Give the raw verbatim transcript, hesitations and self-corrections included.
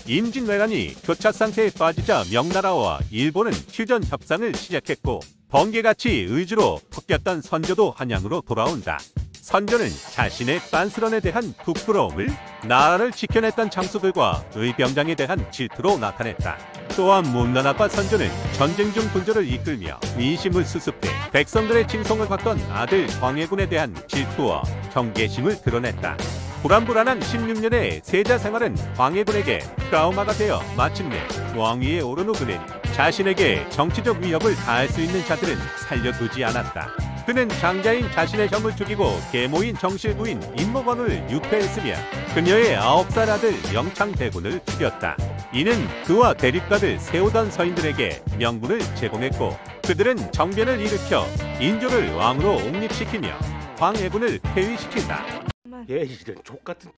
임진왜란이 교차 상태에 빠지자 명나라와 일본은 휴전 협상을 시작했고 번개같이 의주로 꺾였던 선조도 한양으로 돌아온다. 선조는 자신의 빤스런에 대한 부끄러움을 나라를 지켜냈던 장수들과 의병장에 대한 질투로 나타냈다. 또한 문나나파 선조는 전쟁 중 군조를 이끌며 민심을 수습해 백성들의 칭송을 받던 아들 광해군에 대한 질투와 경계심을 드러냈다. 불안불안한 십육 년의 세자 생활은 광해군에게 트라우마가 되어 마침내 왕위에 오른 후 그는 자신에게 정치적 위협을 가할 수 있는 자들은 살려두지 않았다. 그는 장자인 자신의 형을 죽이고 계모인 정실부인 임모건을 유폐했으며 그녀의 아홉 살 아들 영창대군을 죽였다. 이는 그와 대립각을 세우던 서인들에게 명분을 제공했고 그들은 정변을 일으켜 인조를 왕으로 옹립시키며 광해군을 폐위시킨다. 얘 이런 족같은